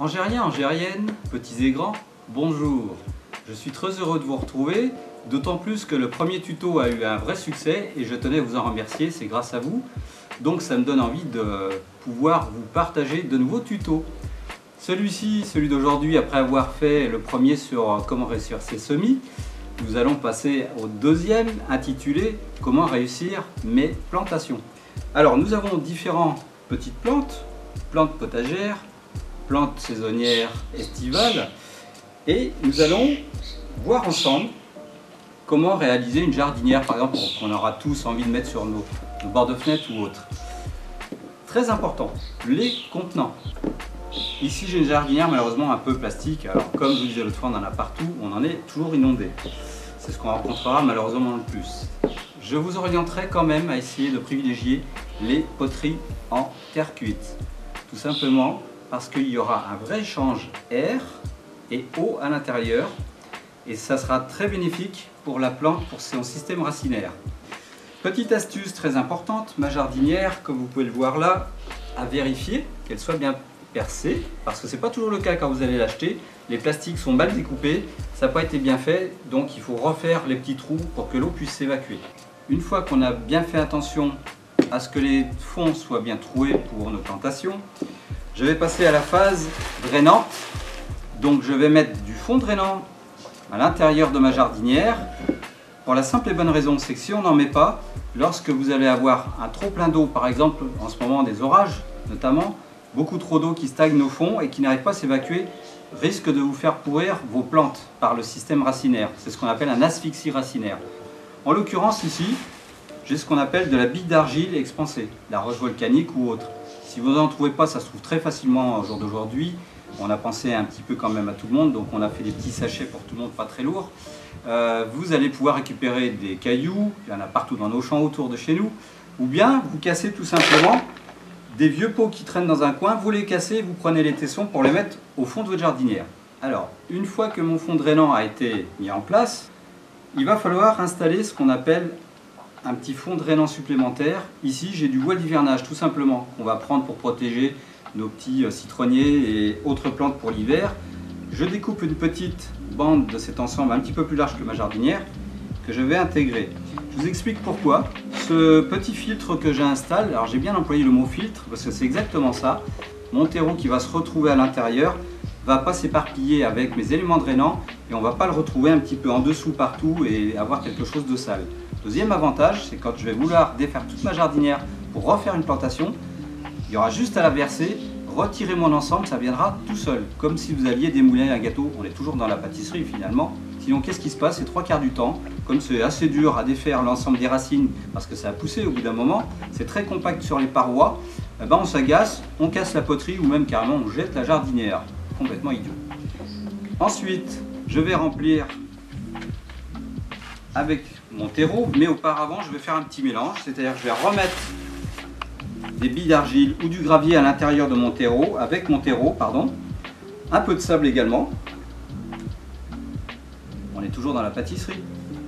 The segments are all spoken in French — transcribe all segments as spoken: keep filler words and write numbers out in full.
Angériens, Angériennes, petits et grands, bonjour. Je suis très heureux de vous retrouver, d'autant plus que le premier tuto a eu un vrai succès et je tenais à vous en remercier, c'est grâce à vous. Donc ça me donne envie de pouvoir vous partager de nouveaux tutos. Celui-ci, celui d'aujourd'hui, après avoir fait le premier sur comment réussir ses semis, nous allons passer au deuxième intitulé comment réussir mes plantations. Alors nous avons différentes petites plantes, plantes potagères, plantes saisonnières estivales, et nous allons voir ensemble comment réaliser une jardinière, par exemple, qu'on aura tous envie de mettre sur nos, nos bords de fenêtre ou autres. Très important, les contenants. Ici j'ai une jardinière malheureusement un peu plastique, alors comme je vous disais l'autre fois, on en a partout, on en est toujours inondé. C'est ce qu'on rencontrera malheureusement le plus. Je vous orienterai quand même à essayer de privilégier les poteries en terre cuite. Tout simplement parce qu'il y aura un vrai échange air et eau à l'intérieur et ça sera très bénéfique pour la plante, pour son système racinaire. Petite astuce très importante, ma jardinière, comme vous pouvez le voir là, à vérifier qu'elle soit bien percée, parce que ce n'est pas toujours le cas quand vous allez l'acheter. Les plastiques sont mal découpés, ça n'a pas été bien fait, donc il faut refaire les petits trous pour que l'eau puisse s'évacuer. Une fois qu'on a bien fait attention à ce que les fonds soient bien troués pour nos plantations, je vais passer à la phase drainante. Donc je vais mettre du fond drainant à l'intérieur de ma jardinière, pour la simple et bonne raison, c'est que si on n'en met pas, lorsque vous allez avoir un trop plein d'eau, par exemple en ce moment des orages notamment, beaucoup trop d'eau qui stagne au fond et qui n'arrive pas à s'évacuer, risque de vous faire pourrir vos plantes par le système racinaire. C'est ce qu'on appelle un asphyxie racinaire. En l'occurrence ici, j'ai ce qu'on appelle de la bille d'argile expansée, la roche volcanique ou autre. Si vous n'en trouvez pas, ça se trouve très facilement au jour d'aujourd'hui. On a pensé un petit peu quand même à tout le monde, donc on a fait des petits sachets pour tout le monde, pas très lourds. Euh, vous allez pouvoir récupérer des cailloux, il y en a partout dans nos champs autour de chez nous, ou bien vous cassez tout simplement des vieux pots qui traînent dans un coin, vous les cassez, vous prenez les tessons pour les mettre au fond de votre jardinière. Alors, une fois que mon fond drainant a été mis en place, il va falloir installer ce qu'on appelle un petit fond drainant supplémentaire. Ici, j'ai du bois d'hivernage, tout simplement, qu'on va prendre pour protéger nos petits citronniers et autres plantes pour l'hiver. Je découpe une petite bande de cet ensemble un petit peu plus large que ma jardinière, que je vais intégrer. Je vous explique pourquoi. Ce petit filtre que j'installe, alors j'ai bien employé le mot filtre, parce que c'est exactement ça. Mon terreau qui va se retrouver à l'intérieur va pas s'éparpiller avec mes éléments drainants et on va pas le retrouver un petit peu en dessous partout et avoir quelque chose de sale. Deuxième avantage, c'est quand je vais vouloir défaire toute ma jardinière pour refaire une plantation, il y aura juste à la verser, retirer mon ensemble, ça viendra tout seul. Comme si vous aviez des moulins à gâteau, on est toujours dans la pâtisserie finalement. Sinon, qu'est-ce qui se passe? C'est trois quarts du temps, comme c'est assez dur à défaire l'ensemble des racines, parce que ça a poussé au bout d'un moment, c'est très compact sur les parois, eh ben on s'agace, on casse la poterie ou même carrément on jette la jardinière. Complètement idiot. Ensuite, je vais remplir avec mon terreau, mais auparavant je vais faire un petit mélange, c'est-à-dire que je vais remettre des billes d'argile ou du gravier à l'intérieur de mon terreau, avec mon terreau, pardon, un peu de sable également. On est toujours dans la pâtisserie.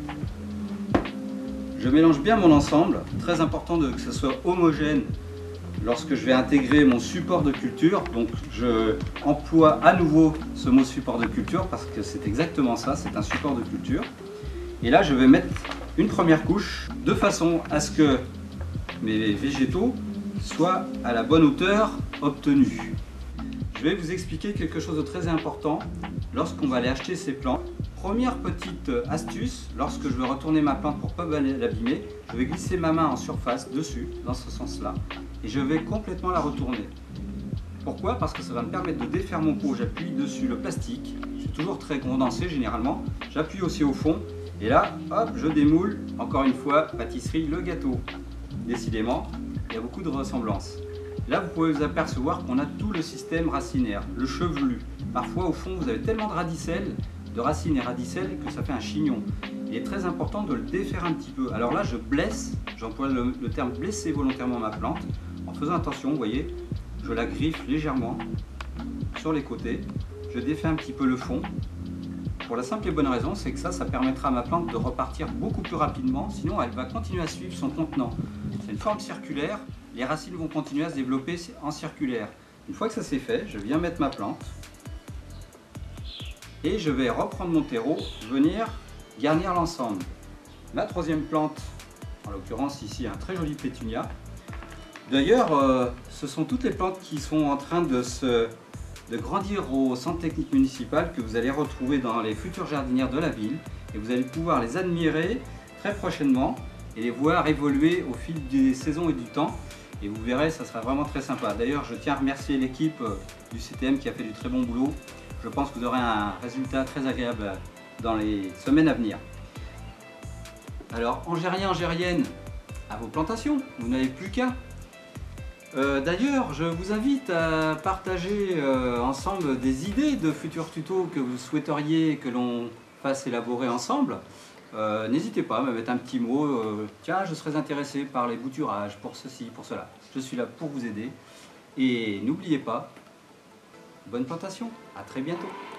Je mélange bien mon ensemble, très important de, que ce soit homogène lorsque je vais intégrer mon support de culture. Donc je emploie à nouveau ce mot support de culture parce que c'est exactement ça, c'est un support de culture. Et là je vais mettre une première couche de façon à ce que mes végétaux soient à la bonne hauteur obtenue. Je vais vous expliquer quelque chose de très important lorsqu'on va aller acheter ces plantes. Première petite astuce, lorsque je vais retourner ma plante pour ne pas l'abîmer, je vais glisser ma main en surface dessus, dans ce sens-là, et je vais complètement la retourner. Pourquoi? Parce que ça va me permettre de défaire mon pot, j'appuie dessus le plastique, c'est toujours très condensé généralement, j'appuie aussi au fond, et là, hop, je démoule, encore une fois, pâtisserie, le gâteau. Décidément, il y a beaucoup de ressemblances. Là, vous pouvez vous apercevoir qu'on a tout le système racinaire, le chevelu. Parfois, au fond, vous avez tellement de radicelles, de racines et radicelles, que ça fait un chignon. Il est très important de le défaire un petit peu. Alors là, je blesse, j'emploie le, le terme blesser volontairement ma plante, en faisant attention, vous voyez, je la griffe légèrement sur les côtés, je défais un petit peu le fond. Pour la simple et bonne raison, c'est que ça, ça permettra à ma plante de repartir beaucoup plus rapidement, sinon elle va continuer à suivre son contenant. C'est une forme circulaire, les racines vont continuer à se développer en circulaire. Une fois que ça c'est fait, je viens mettre ma plante et je vais reprendre mon terreau, venir garnir l'ensemble. Ma troisième plante, en l'occurrence ici un très joli pétunia. D'ailleurs, euh, ce sont toutes les plantes qui sont en train de, se, de grandir au centre technique municipal que vous allez retrouver dans les futures jardinières de la ville et vous allez pouvoir les admirer très prochainement et les voir évoluer au fil des saisons et du temps. Et vous verrez, ça sera vraiment très sympa. D'ailleurs, je tiens à remercier l'équipe du C T M qui a fait du très bon boulot. Je pense que vous aurez un résultat très agréable dans les semaines à venir. Alors, Angériens, Angériennes, à vos plantations, vous n'avez plus qu'à. Euh, D'ailleurs, je vous invite à partager euh, ensemble des idées de futurs tutos que vous souhaiteriez que l'on fasse élaborer ensemble. Euh, N'hésitez pas à me mettre un petit mot, euh, tiens, je serais intéressé par les bouturages, pour ceci, pour cela. Je suis là pour vous aider. Et n'oubliez pas, bonne plantation, à très bientôt.